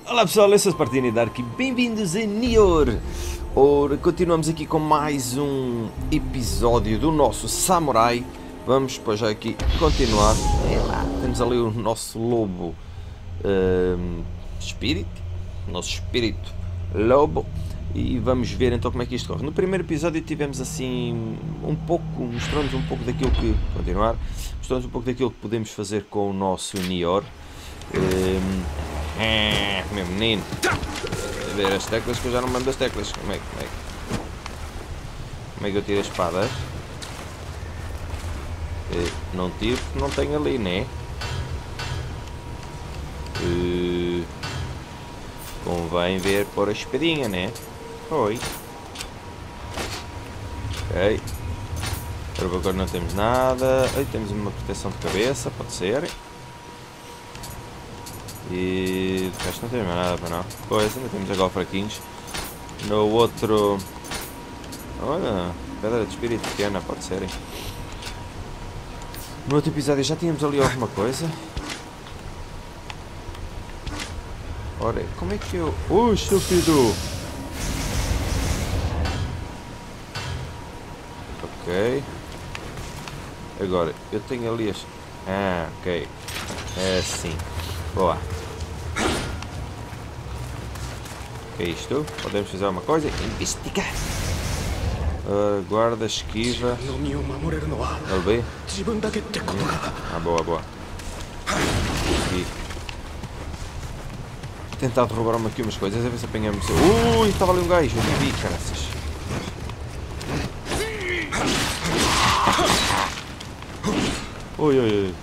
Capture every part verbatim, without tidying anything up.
Olá pessoal, eu sou Spartini Dark e bem-vindos a Nier. Ora, continuamos aqui com mais um episódio do nosso Samurai. Vamos depois já aqui continuar. É lá, temos ali o nosso lobo um, espírito, nosso espírito lobo. E vamos ver então como é que isto corre. No primeiro episódio tivemos assim um pouco, mostramos um pouco daquilo que, continuar, mostramos um pouco daquilo que podemos fazer com o nosso Nier. Um, É, meu menino. A ver as teclas que eu já não mando as teclas. Como é, como é, como é que eu tiro as espadas? Uh, não tiro porque não tenho ali, né? Uh, convém ver pôr a espadinha, né? Oi. Ok. Agora não temos nada. Aí temos uma proteção de cabeça, pode ser. E o resto não tem mais nada para não. Pois, ainda temos agora fraquinhos. No outro... Olha, pedra de espírito pequena, pode ser. Hein? No outro episódio já tínhamos ali alguma coisa. Ora, como é que eu... Oh, estúpido! Ok. Agora, eu tenho ali as... Ah, ok. É assim. Boa. O que é isto? Podemos fazer alguma coisa? Investigar. Uh, guarda, esquiva. L B. Hum. Ah, boa, boa. Aqui. Tentar roubar-me aqui umas coisas, a ver se apanhamos. Ui, estava ali um gajo, eu não vi, caraças. Ui, ui, ui.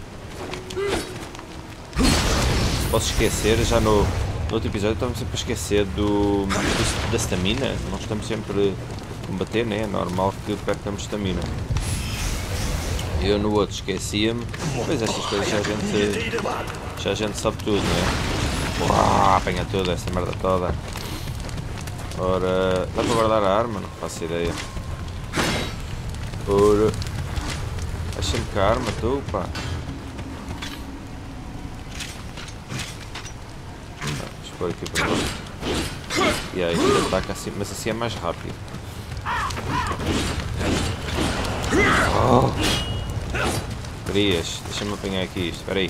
Posso esquecer, já no, no outro episódio estamos sempre a esquecer do, do, da stamina. Nós estamos sempre a combater, né? É normal que percamos stamina. Eu no outro esquecia-me. Pois estas coisas já a gente, já a gente sabe tudo, né? Uau, apanha tudo, essa merda toda. Ora, dá para guardar a arma? Não faço ideia. Ora, achei-me que a arma, tu, pá. Por aqui para baixo. E aí ele ataca assim, mas assim é mais rápido. Oh. Querias, deixa-me apanhar aqui isto, espera aí.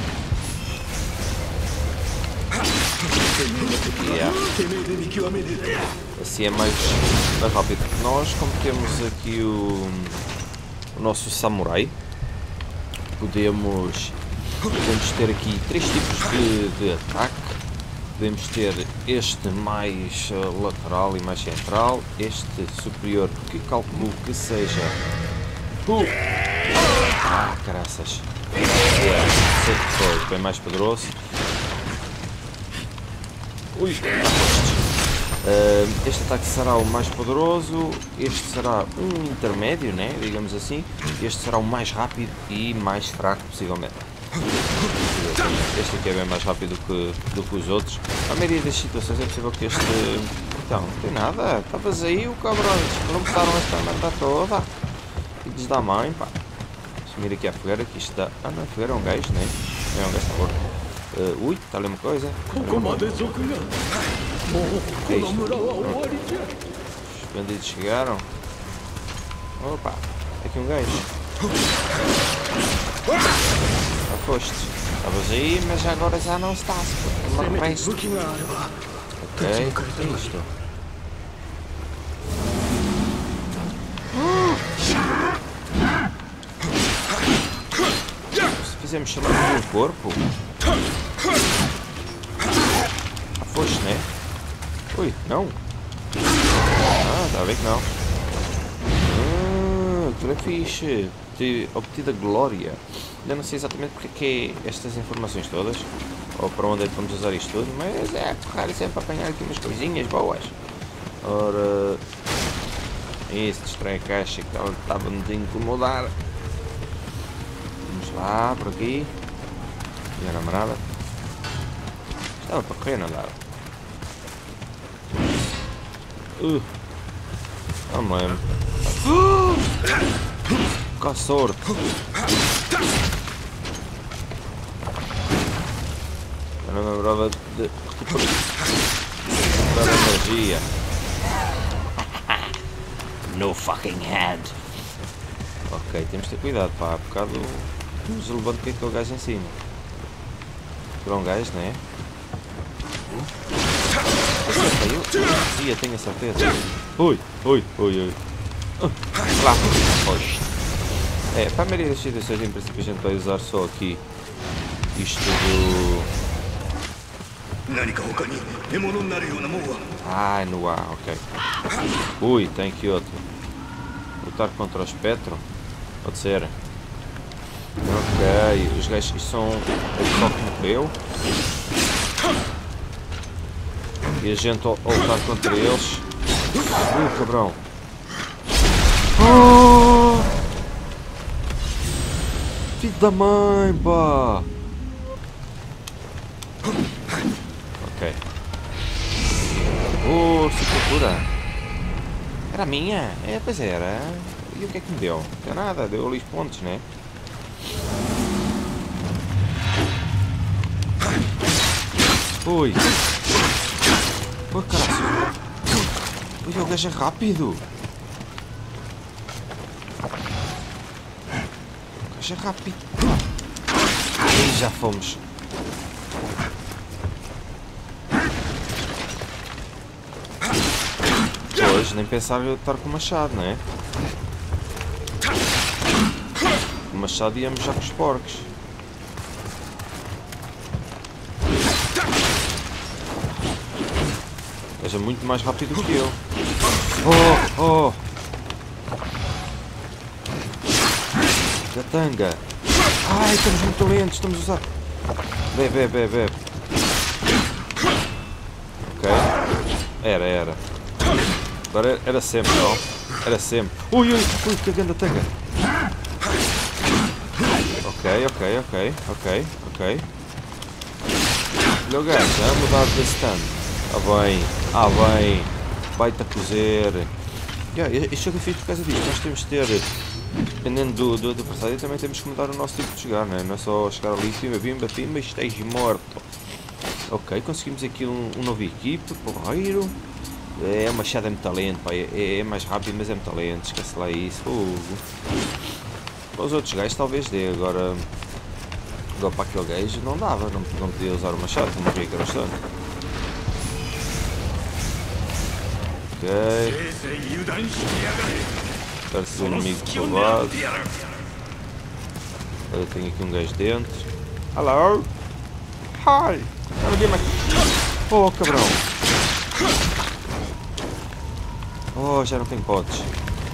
Yeah. Assim é mais, mais rápido. Nós, como temos aqui o, o nosso samurai, podemos, podemos ter aqui três tipos de, de ataque. Podemos ter este mais uh, lateral e mais central, este superior, que calculo que seja... Uh. Ah, caraças. Yeah, foi bem mais poderoso. Ui, uh, este ataque será o mais poderoso, este será um intermédio, né, digamos assim. Este será o mais rápido e mais fraco, possivelmente. Este aqui é bem mais rápido que, do que os outros. A maioria das situações é possível que este... Então, não tem nada. Estavas aí, o cabrões. Não botaram esta merda toda. E lhes dá mãe, pá. Deixa-me ir aqui à fogueira, que isto dá... Ah, não, a fogueira é um gajo, né? É um gajo, está morto. Uh, ui, está ali uma coisa. Uma coisa. É isto. Os bandidos chegaram. Opa, é aqui um gajo. Já foste. Estavas aí, mas agora já não estás. Uma resto. Ok, o que é isto? Se fizermos chamar de um corpo. Já foste, né? Ui, não. Ah, está a ver que não. Ah, aquilo é fixe. Obtida glória. Ainda não sei exatamente porque que é estas informações todas, ou para onde é que vamos usar isto tudo, mas é correr sempre para apanhar aqui umas coisinhas boas. Ora, isso, distrai a caixa que ela estava-me a incomodar. Vamos lá, por aqui. Minha namorada. Estava para correr, não dava. Uh, não me lembro. Com sorte. Eu não me lembrava de recuperar energia. No fucking head. Ok, temos de ter cuidado, pá. Há bocado nos levando com aquele gajo em cima. Por um gajo, não é? Eu, eu tenho a certeza. Ui, ui, ui, ui. Lá, hoje. É, para a maioria das situações, em princípio, a gente vai usar só aqui isto do. Ah, no ar, ok. Ui, tem aqui outro. Lutar contra o espectro? Pode ser. Ok, os gajos são o pessoal que morreu. E a gente ao lutar contra eles. Ui, cabrão. Oh! Filho da mãe, pá! Ok. Oh, sepultura! Era minha? É, pois era. E o que é que me deu? Não deu nada, deu ali os pontos, né? Ui! Ui, caralho! Ui, o gajo é rápido! O gajo é rápido! E já fomos! Pois, nem pensar em estar com o machado, não é? Com o machado íamos já com os porcos. És muito mais rápido que eu. Oh, oh! Gatanga! Ai, estamos muito lentos, estamos a usar. Bebe, bebe, bebe. Ok. Era, era. Agora era sempre, não? Era sempre. Ui, ui, ui, que grande tanga. Ok, ok, ok, ok, ok. Olha o gajo, a mudar de stand. Ah bem, ah bem. Vai-te a cozer. Yeah, este jogo é feito por causa disto. Nós temos de ter, dependendo do, do adversário, também temos que mudar o nosso tipo de jogar, não é? Não é só chegar ali, pimba, pimba, pimba e esteja morto. Ok, conseguimos aqui um, um novo equipe, porreiro. É, o machado é muito talento, pá. É, é mais rápido, mas é muito talento. Esquece lá isso. Uh. Para os outros gajos talvez dê, agora... Agora para aquele gajo não dava, não, não podia usar o machado, como morria que era bastante. Ok. Parece um inimigo do lado. Olha, tenho aqui um gajo dentro. Hello! Hi! Oh, cabrão! Oh, já não tenho potes.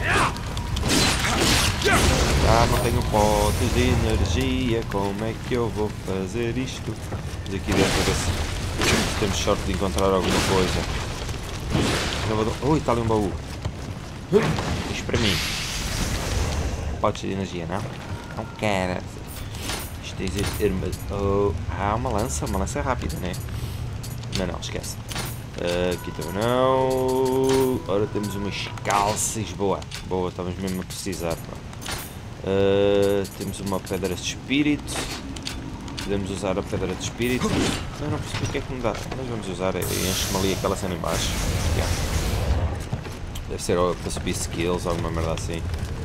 Já não tenho potes de energia. Como é que eu vou fazer isto? Vamos aqui dentro a ver se temos sorte de encontrar alguma coisa. Ui, está ali um baú. Isto para mim. Potes de energia, não? Não quero. Isto tem armas. Oh, ah, uma lança. Uma lança rápida, né? Não, não, esquece. Uh, aqui também não. Ora, temos umas calças. Boa, boa, estamos mesmo a precisar. Uh, temos uma pedra de espírito. Podemos usar a pedra de espírito. Não, não percebi o que é que me dá. Mas vamos usar. Enche-me ali aquela cena em baixo. Yeah. Deve ser para subir skills ou alguma merda assim.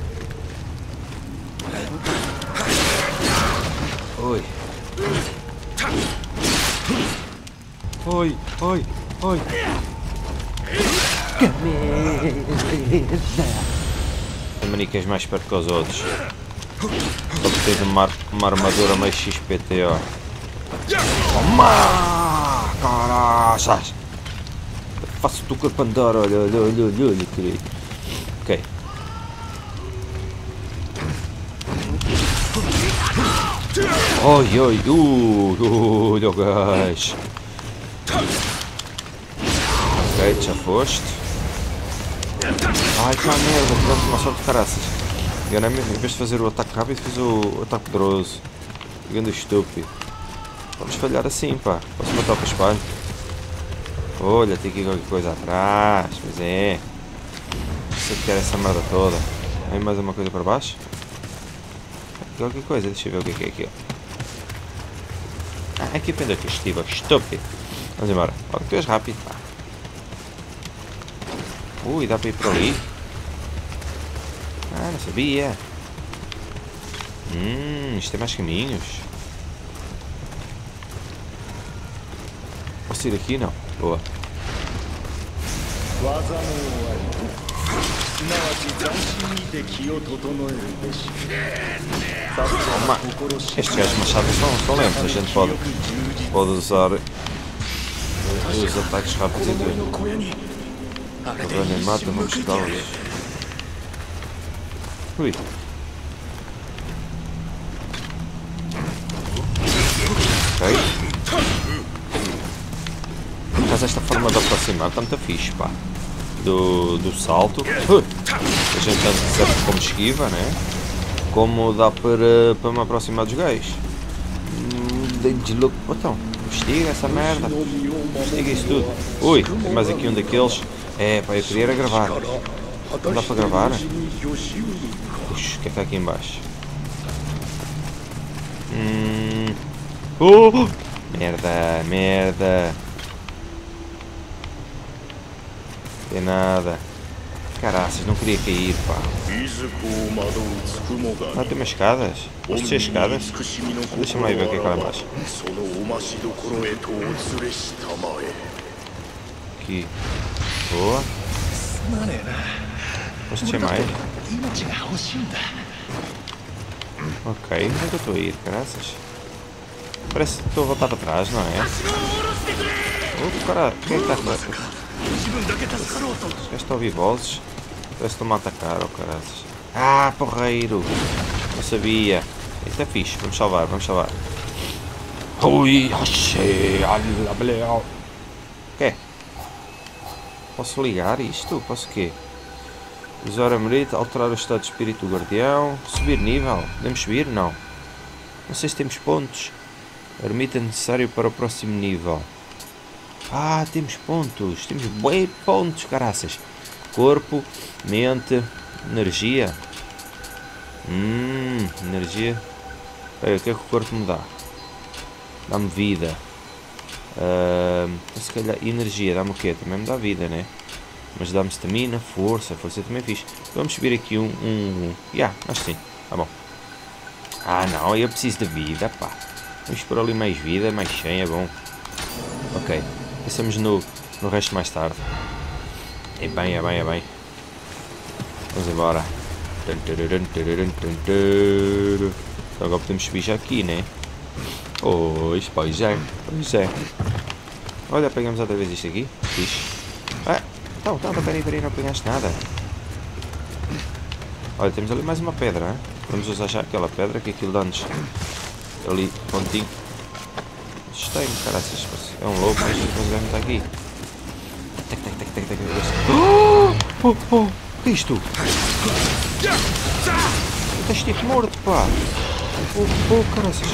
Oi. Oi, oi. Oi! Que merda! A manicas mais perto que os outros. Só que tens uma, uma armadura mais X P T O. Toma! Caraças! Faço-te o corpo andar, olha, olha, olha, olha, olha, querido. Ok. Oi, oi, uh, olha o gajo. Ok, já foste. Ai, que merda, tivemos uma sorte de caraças. Enganei-me, em vez de fazer o ataque rápido, fiz o ataque poderoso. Ficando estúpido. Vamos falhar assim, pá. Posso matar para o espalho? Olha, tem aqui qualquer coisa atrás. Pois é. Sei que quer essa merda toda. Tem mais uma coisa para baixo? Qualquer coisa, deixa eu ver o que é que é aqui. Ah, aqui pendeu que estiva, estúpido. Vamos embora. Logo tu és rápido, pá. Ui, dá para ir por ali. Ah, não sabia. Hum, isto tem mais caminhos. Posso ir daqui? Não. Boa. Toma. Estes gajos machados são, são lentos. A gente pode, pode usar os ataques rápidos e tudo. Agora nem mata, vamos escutá-los. Ui. Ok. Por acaso esta forma de aproximar está muito fixe, pá. Do, do salto. Uh, a gente tanto serve como esquiva, né? Como dá para, para me aproximar dos gajos. Desloco. Então, investiga essa merda. Investiga isso tudo. Ui, tem mais aqui um daqueles. É, pá, eu queria era gravar. Não dá para gravar? Puxa, o que é que está aqui em baixo? Hum. Oh! Merda, merda. Não tem nada. Caraças, não queria cair, pá. Ah, tem umas escadas? Posso ser escadas? Deixa-me lá ver o que é que lá embaixo. Aqui. Boa. Posso descer mais? Ok, onde é que eu estou a ir, caraças? Parece que estou a voltar para trás, não é? Oh, caralho, quem é que está a fazer? Os gajos estão a ouvir vozes. Parece que estão-me a atacar, oh caraças. Ah, porreiro! Não sabia. Isto é fixe, vamos salvar, vamos salvar. Ui, o quê? Posso ligar isto? Posso o quê? Usar a merita, alterar o estado de espírito do guardião, subir nível. Podemos subir? Não. Não sei se temos pontos. Ermita necessário para o próximo nível. Ah, temos pontos. Temos bem pontos, caraças. Corpo, mente, energia. Hum, energia. Espera, o que é que o corpo me dá? Dá-me vida. Uh, se calhar energia, dá-me o quê? Também me dá vida, né? Mas dá-me stamina, força, força também é fixe. Vamos subir aqui um... um... Yeah, acho que sim, tá bom. Ah não, eu preciso de vida, pá. Vamos por ali mais vida, mais cem, é bom. Ok, pensamos no, no resto mais tarde. É bem, é bem, é bem. Vamos embora. Então agora podemos subir já aqui, né? Pois, pois é, pois é. Olha, pegamos outra vez isto aqui. Fixe. Ah, então, então, peraí, peraí, não apanhaste nada. Olha, temos ali mais uma pedra, hein? Vamos usar já aquela pedra, que aquilo dá-nos ali, pontinho. Estranho, caraças, é um lobo, mas nós devemos estar aqui. Tac, tac, tac, tac, tac. Oh, oh, oh, o que é isto? Estás tipo morto, pá. Oh, oh, caraças.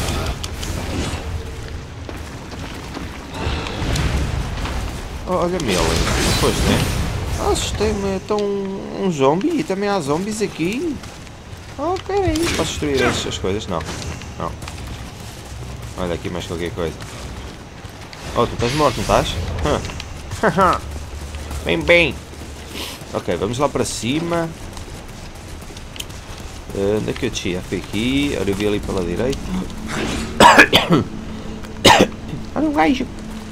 Oh, olha-me ele, pois né? Ah, assustei-me, então um zombie e também há zombies aqui. Ok, posso destruir essas coisas? Não, não. Olha aqui mais qualquer coisa. Oh, tu estás morto, não estás? Huh. Bem, bem. Ok, vamos lá para cima. Uh, onde é que eu desci? Foi aqui, agora eu vi ali pela direita. Olha um gajo.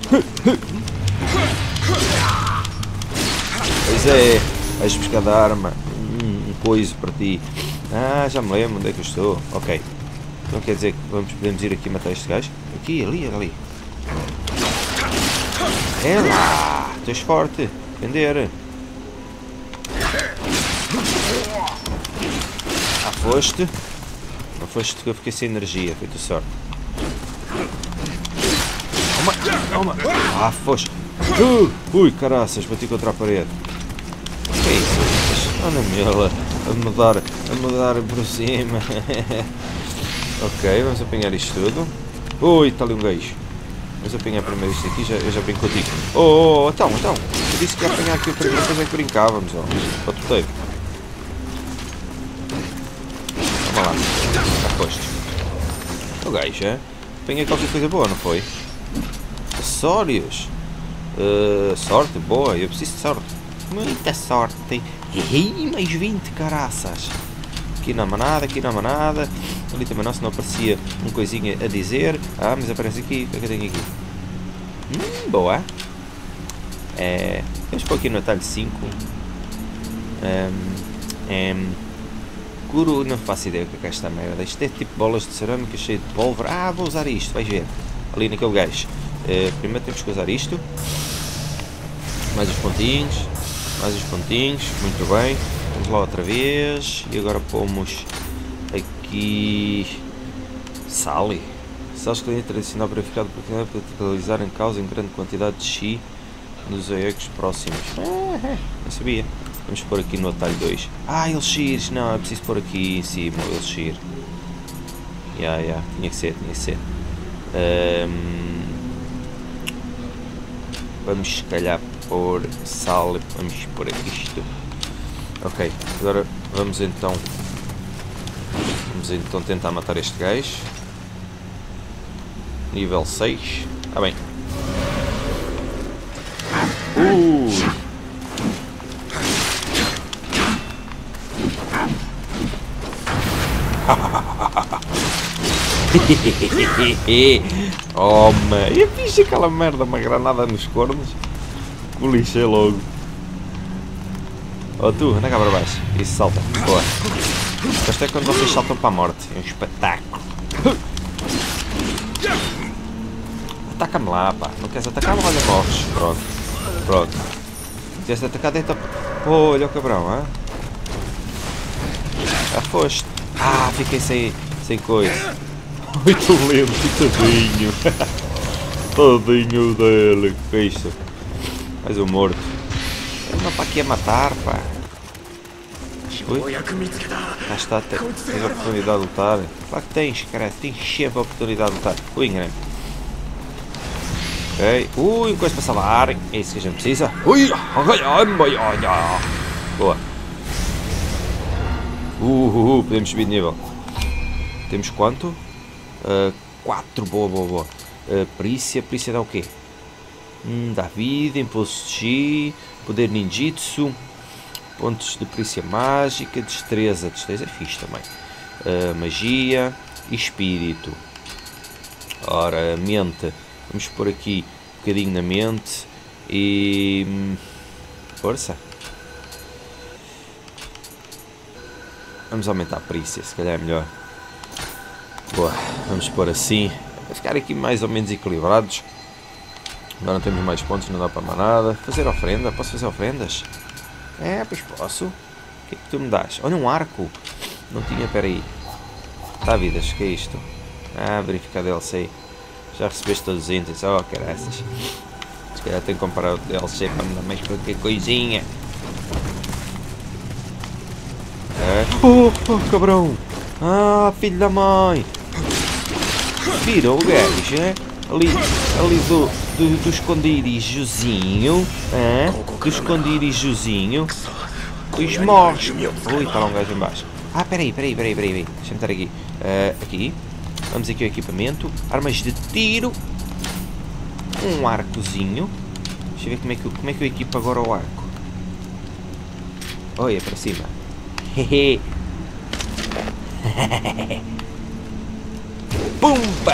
Pois é, vais buscar da arma. Hum, um coisa para ti. Ah, já me lembro onde é que eu estou. Ok. Então quer dizer que vamos, podemos ir aqui matar este gajo? Aqui, ali, ali. É lá! Tu és forte. Defender. Ah, foste. Não foste que eu fiquei sem energia. Foi tua sorte. Toma, toma. Ah, foste. Uh, ui, caraças, bati contra a parede. O que é isso? Olha mela, a mudar, a mudar por cima. Ok, vamos apanhar isto tudo. Ui, está ali um gajo. Vamos apanhar primeiro isto aqui, já, eu já brinco contigo. Oh, oh, então, então. Eu disse que ia apanhar aqui o primeiro, depois é que brincávamos, ó. Para o toteiro. Vamos lá. Já foste. O gajo, é? Apanhei qualquer coisa boa, não foi? Acessórios. Uh, sorte, boa, eu preciso de sorte. Muita sorte. Errei mais vinte, caraças. Aqui não há nada, aqui não há nada. Ali também não, se não aparecia um coisinha a dizer. Ah, mas aparece aqui, o que é que eu tenho aqui? Hum, boa. É, vamos pôr aqui no atalho cinco. Um, um, Curo, não faço ideia o que é que é esta merda. Isto é tipo bolas de cerâmica cheio de pólvora. Ah, vou usar isto, vais ver. Ali naquele gajo. Uh, primeiro temos que usar isto. Mais os pontinhos. Mais os pontinhos. Muito bem. Vamos lá outra vez. E agora pomos aqui Sally. Sais cliente tradicional verificado para utilizar em causa em grande quantidade de chi nos oegos próximos. Ah, não sabia. Vamos pôr aqui no atalho dois. Ah, elixires. Não, é preciso pôr aqui em cima o elixir. Ya, yeah, yeah. Tinha que ser, tinha que ser. Um, vamos se calhar pôr sal. Vamos pôr aqui isto. Ok, agora vamos então. Vamos então tentar matar este gajo. Nível seis. Ah bem. Uh! Oh, man. Eu fiz aquela merda, uma granada nos cornos. O lixei logo. Oh, tu, anda cá para baixo. Isso, salta. Boa. Isto é quando vocês saltam para a morte. É um espetáculo. Ataca-me lá, pá. Não queres atacar-me? Olha, morres. Pronto. Pronto. Não queres atacar, deita. Oh, olha o cabrão, hã? Já foste. Ah, fiquei sem, sem coisa. Muito lento, tadinho. Tadinho dele. Que é isto? Mais um morto. Ele não está aqui a matar, pá. Ui. Cá está, tens a oportunidade de lutar. Claro que tens, cara. Tens sempre a oportunidade de lutar. Ui, grande. Ok. Ui, coisa para salvar. É isso que a gente precisa. Ui, boa. Uh, uh, uh, podemos subir de nível. Temos quanto? Uh, quatro, boa, boa, boa. Uh, perícia, perícia dá o quê? Hum, dá vida, impulso de chi, poder ninjitsu, pontos de perícia mágica, destreza, destreza é fixe também. Uh, magia e espírito. Ora, mente. Vamos pôr aqui um bocadinho na mente e... Hum, força. Vamos aumentar a perícia, se calhar é melhor. Boa, vamos pôr assim. Vai ficar aqui mais ou menos equilibrados. Agora não temos mais pontos, não dá para mais nada. Fazer ofrenda, posso fazer ofrendas? É, pois posso. O que é que tu me dás? Olha, um arco. Não tinha, peraí. Tá, vidas, que é isto? Ah, verificar D L C. Já recebeste todos os itens. Oh, caraças. Se calhar tenho que comprar o D L C para me dar mais qualquer coisinha. É. Oh, oh, cabrão! Ah, filho da mãe! Viram o gajo, é? Ali, ali do, do, do esconderijozinho, é? Do esconderijozinho. Pois morres! Ui, está lá um gajo em baixo. Ah, peraí, peraí, peraí, peraí, peraí. Deixa-me estar aqui. Uh, aqui. Vamos aqui ao equipamento. Armas de tiro. Um arcozinho. Deixa eu ver como é que eu, como é que eu equipo agora o arco. Olha, para cima. Hehe. Pumba!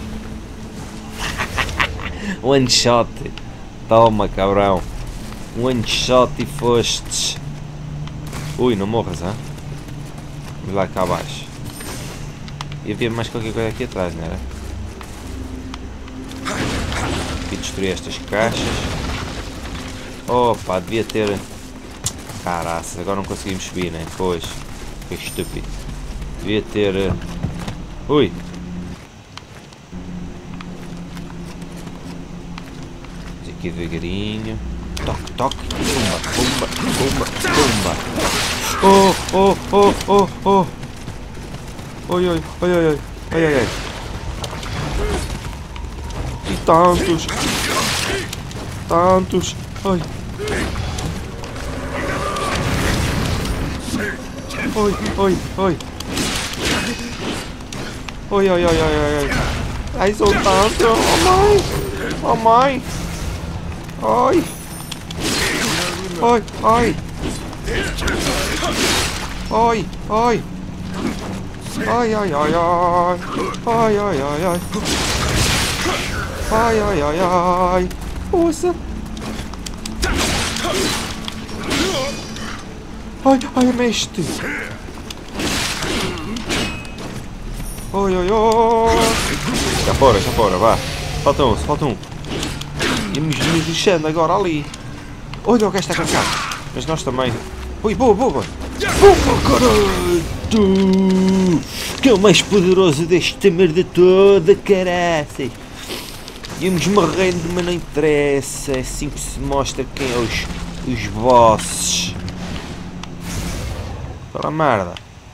One shot. Toma, cabrão. One shot e fostes. Ui, não morras, hã? Vamos lá cá abaixo. E havia mais qualquer coisa aqui atrás, não era? Aqui destruir estas caixas. Opa, devia ter... Caraças, agora não conseguimos subir, né? Pois. Que estúpido. Devia ter... Ui! Vamos aqui devagarinho. Toque, toque. Pumba, pumba, pumba, pumba. Oh, oh, oh, oh, oh. Oi, oi, oi, oi, oi. Ai, ai, ai. E tantos. Tantos. Ai. Oi, oi, oi. Oi, oi, oi, oi, oi. Ai, sou tanto. Oh mãe. Oh mãe. Ai. Ai, ai. Ai, ai. Ai, ai, ai, ai. Ai, ai, ai, ai. Ai, ai, ai, ai. Poça. Ai, ai, mestre. Ai, ai, ai. Já fora, já fora, vá. Falta um, falta um. Íamos nos deixando agora ali. Olha o gajo está cá. Mas nós também. Ui, boa, boa, boa. Boa, caralho. Que é o mais poderoso desta merda toda, caraças. Íamos morrendo, mas não interessa. É assim que se mostra quem é os, os bosses. Aquela merda.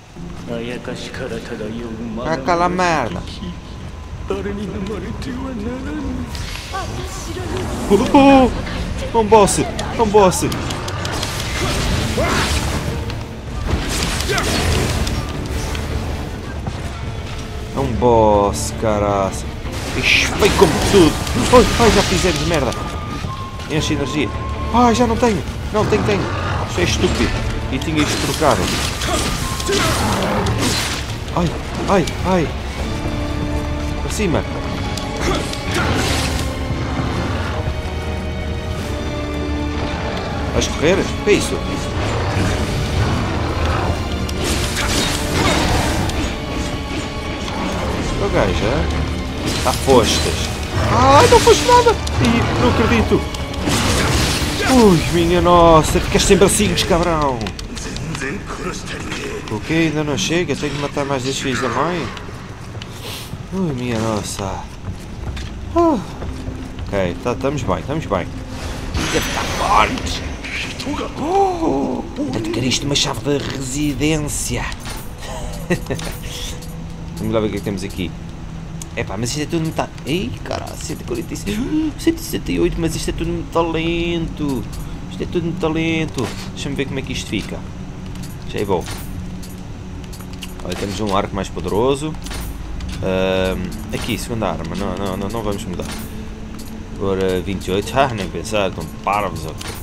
Aquela merda. Oh, oh, um boss, um boss. É um boss, caraça. Ixi, veio como tudo. Ai, ai, já fizemos merda. Enche energia. Ai, já não tenho. Não, tenho, tenho. Isto é estúpido. E tinha isto trocado. Ai, ai, ai. Para cima. Vais correr? O que é isso? O gajo, é? Está fostas. Ai, não foste nada! Ih, não acredito! Ui, minha nossa, ficas sem bracinhos, cabrão! O que? Ainda não chega? Tenho que matar mais dois filhos da mãe? Ui, minha nossa! Uh. Ok, estamos bem, estamos bem. Deve estar forte! Oh, adquirir isto uma chave de residência! Vamos lá ver o que é que temos aqui. Epá, mas isto é tudo muito... Ei, caralho, cento e quarenta e seis, cento e sessenta e oito, mas isto é tudo muito talento. Isto é tudo muito talento. Deixa-me ver como é que isto fica. Já é bom. Olha, temos um arco mais poderoso. Um, aqui, segunda arma. Não, não, não, não vamos mudar. Agora vinte e oito. Ah, nem pensar, estão parvos.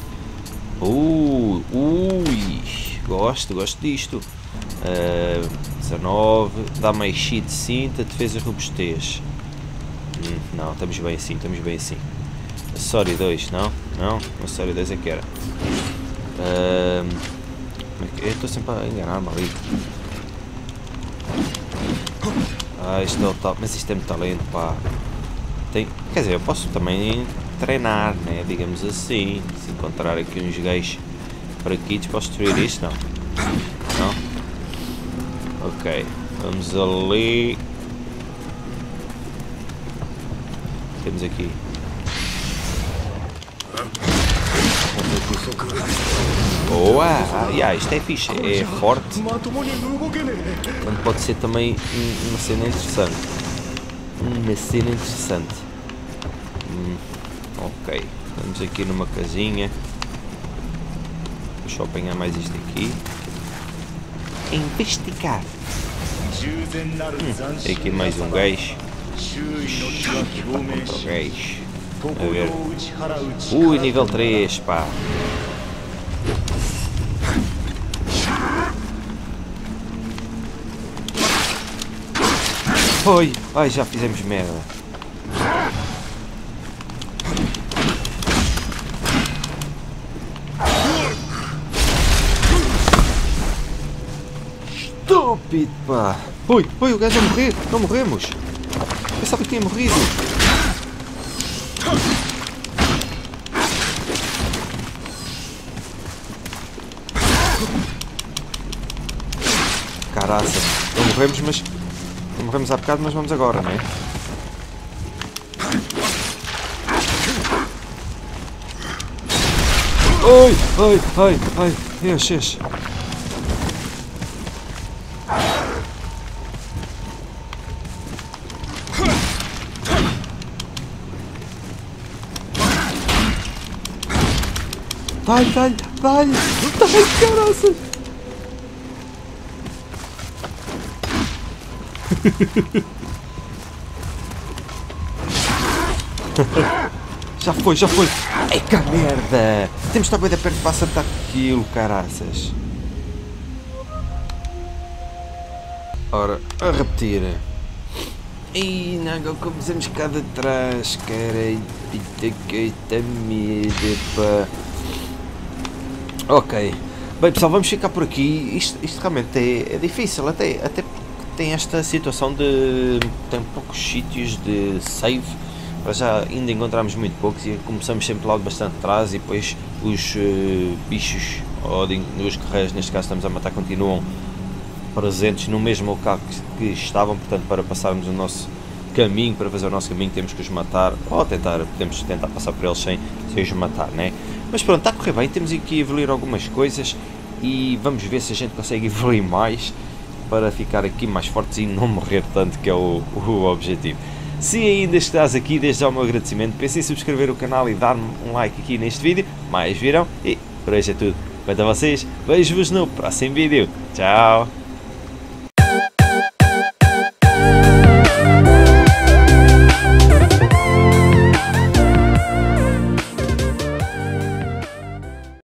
Uh, ui, gosto, gosto disto. Uh, dezanove, dá mais cheat de cinta, defesa e robustez. Hum, não, estamos bem assim, estamos bem assim. Acessório dois, não? Não? Acessório dois é que era. Uh, eu estou sempre a enganar-me ali. Ah, isto é o tal, mas isto é muito talento, pá. Tem, quer dizer, eu posso também treinar, né? Digamos assim. Se encontrar aqui uns gays por aqui, posso destruir isto? Não. Não? Ok, vamos ali. Temos aqui. Boa! Ah, yeah, isto é fixe, é forte. Quando pode ser também uma cena interessante. Uma cena interessante. Hum, ok, estamos aqui numa casinha. Deixa eu apanhar mais isto aqui. Investigar. Hum, tem aqui mais um gajo. Outro gajo. A ver. Ui, nível três, pá. Oi, ai, já fizemos merda. Estúpido, pá. Oi, oi, o gajo a morrer. Não morremos. Pensava que tinha morrido. Caraca, não morremos, mas... Não morremos há bocado, mas vamos agora, não é? Ai, ai, ai, ai, enche, enche. Dá-lhe, dá-lhe, dá-lhe, dá-lhe, caraças. Já foi, já foi. Ei, que merda. Temos de estar bem de perto para acertar aquilo, caraças. Ora, a repetir. E não, como dizemos cá de trás, cara. Que medo, pá. Ok. Bem, pessoal, vamos ficar por aqui. Isto, isto realmente é, é difícil, até, até porque tem esta situação de... tem poucos sítios de save. Para já ainda encontramos muito poucos e começamos sempre lá de bastante atrás e depois os uh, bichos, ou os guerreiros, neste caso estamos a matar, continuam presentes no mesmo local que, que estavam, portanto para passarmos o nosso caminho, para fazer o nosso caminho temos que os matar, ou tentar, podemos tentar passar por eles sem, sem os matar, né? Mas pronto, está a correr bem, temos aqui a evoluir algumas coisas e vamos ver se a gente consegue evoluir mais para ficar aqui mais fortes e não morrer tanto, que é o, o objetivo. Se ainda estás aqui, desde já o meu agradecimento, pense em subscrever o canal e dar-me um like aqui neste vídeo, mais virão, e por hoje é tudo. Quanto a vocês, vejo-vos no próximo vídeo. Tchau!